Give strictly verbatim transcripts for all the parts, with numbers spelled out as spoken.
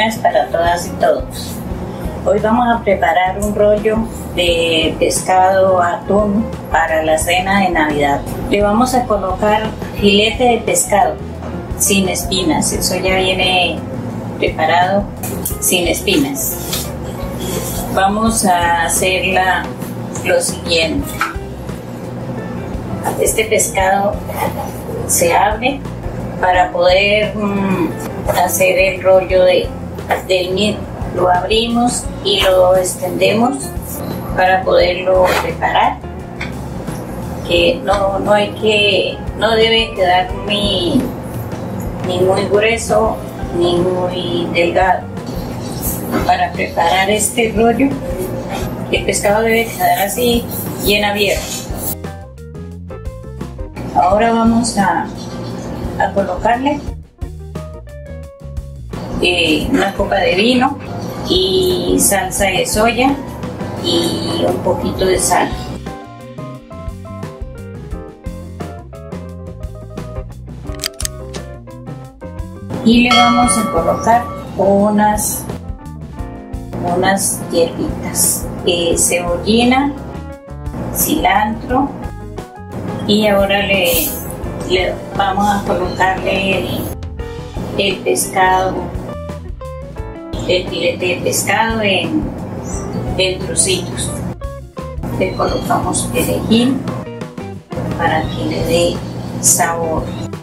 días para todas y todos. Hoy vamos a preparar un rollo de pescado atún para la cena de Navidad. Le vamos a colocar filete de pescado sin espinas, eso ya viene preparado sin espinas. Vamos a hacer la, lo siguiente. Este pescado se abre para poder mmm, hacer el rollo de, del mismo. Lo abrimos y lo extendemos para poderlo preparar. Que no, no hay que, no debe quedar ni, ni muy grueso ni muy delgado. Para preparar este rollo, el pescado debe quedar así, bien abierto. Ahora vamos a, a colocarle eh, una copa de vino y salsa de soya y un poquito de sal. Y le vamos a colocar unas unas hierbitas, eh, cebollina, cilantro, y ahora le, le vamos a colocarle el, el pescado, el filete de pescado en, en trocitos. Le colocamos perejil para que le dé sabor.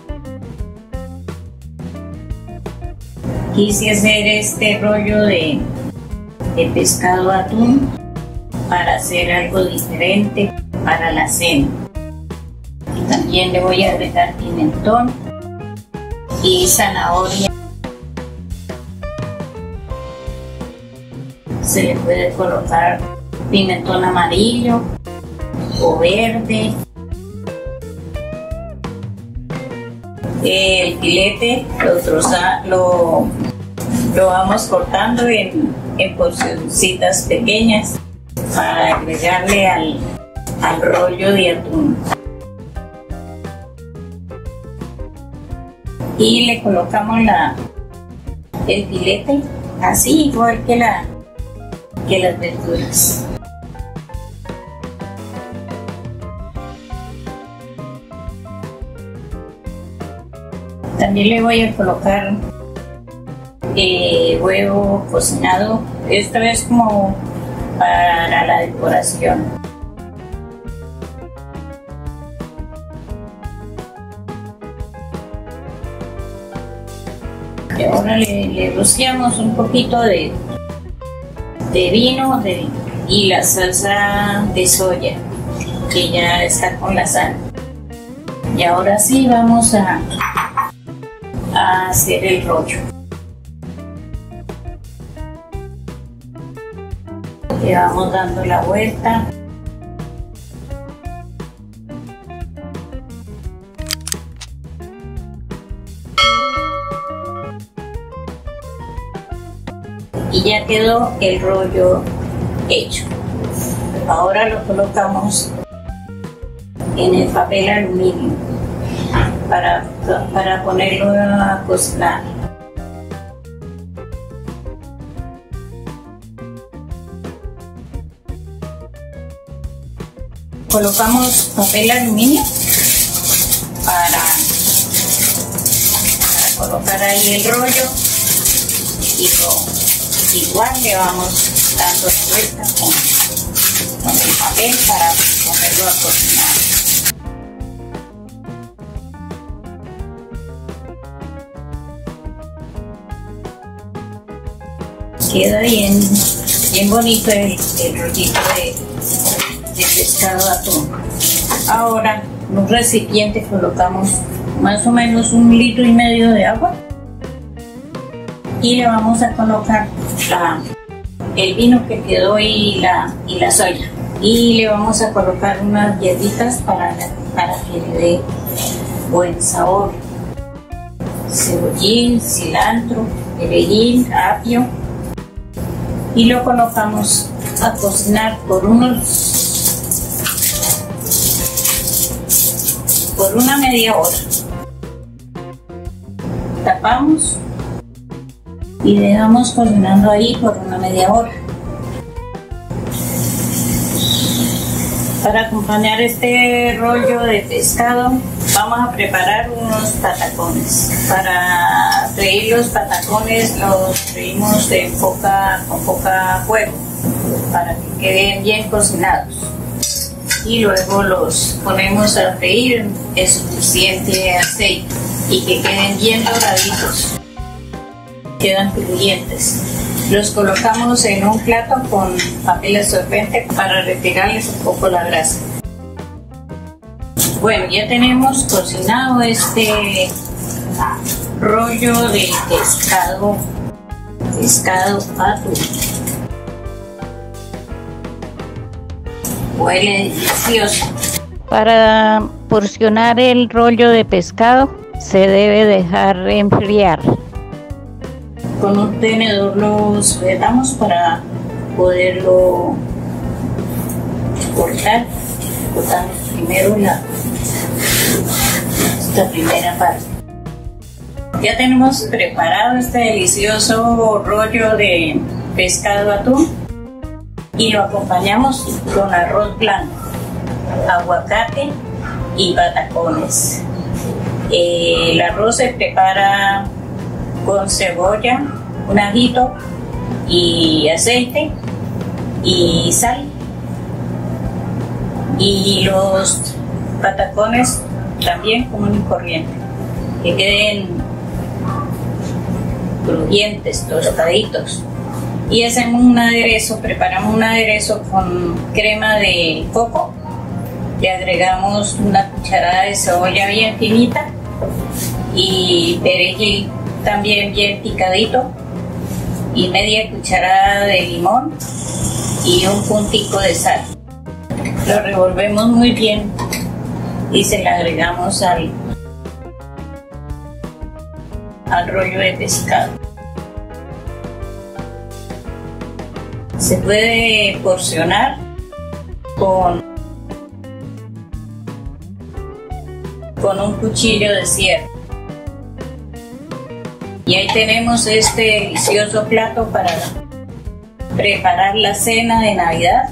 Quise hacer este rollo de, de pescado atún para hacer algo diferente para la cena. También le voy a agregar pimentón y zanahoria. Se le puede colocar pimentón amarillo o verde. El filete lo, troza, lo, lo vamos cortando en, en porcioncitas pequeñas para agregarle al, al rollo de atún. Y le colocamos la, el filete así igual que, la, que las verduras. También le voy a colocar eh, huevo cocinado, esta vez como para la decoración. Y ahora le, le rociamos un poquito de, de vino de, y la salsa de soya, que ya está con la sal. Y ahora sí vamos a a hacer el rollo. Le vamos dando la vuelta. Y ya quedó el rollo hecho. Ahora lo colocamos en el papel aluminio para, para ponerlo a cocinar. Colocamos papel aluminio para, para colocar ahí el rollo y lo, igual le vamos dando vuelta con, con el papel para ponerlo a cocinar. Queda bien, bien bonito el, el rollito de, de pescado atún. Ahora en un recipiente colocamos más o menos un litro y medio de agua y le vamos a colocar la, el vino que quedó y la, y la soya, y le vamos a colocar unas hierbitas para, para que le dé buen sabor. Cebollín, cilantro, perejil, apio, y lo colocamos a cocinar por unos por una media hora. Tapamos y dejamos cocinando ahí por una media hora. Para acompañar este rollo de pescado vamos a preparar unos patacones. Para freír los patacones los freímos de poca, con poca fuego para que queden bien cocinados. Y luego los ponemos a freír en suficiente aceite y que queden bien doraditos, quedan crujientes. Los colocamos en un plato con papel absorbente para retirarles un poco la grasa. Bueno, ya tenemos cocinado este rollo de pescado, pescado atún. Huele delicioso. Para porcionar el rollo de pescado se debe dejar enfriar. Con un tenedor lo sujetamos para poderlo cortar. Cortamos primero la, esta primera parte. Ya tenemos preparado este delicioso rollo de pescado atún y lo acompañamos con arroz blanco, aguacate y patacones. Eh, el arroz se prepara con cebolla, un ajito y aceite y sal. Y los patacones también común y corriente, que queden crujientes, tostaditos. Y hacemos un aderezo, preparamos un aderezo con crema de coco. Le agregamos una cucharada de cebolla bien finita y perejil también bien picadito y media cucharada de limón y un puntico de sal. Lo revolvemos muy bien y se le agregamos al, al rollo de pescado. Se puede porcionar con, con un cuchillo de sierra. Y ahí tenemos este delicioso plato para preparar la cena de Navidad.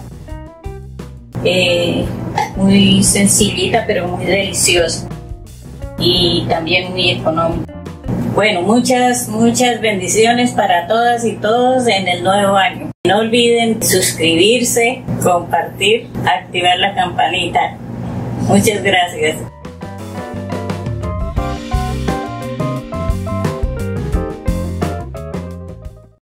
Eh, muy sencillita pero muy deliciosa y también muy económica. Bueno, muchas, muchas bendiciones para todas y todos en el nuevo año. No olviden suscribirse, compartir, activar la campanita. Muchas gracias.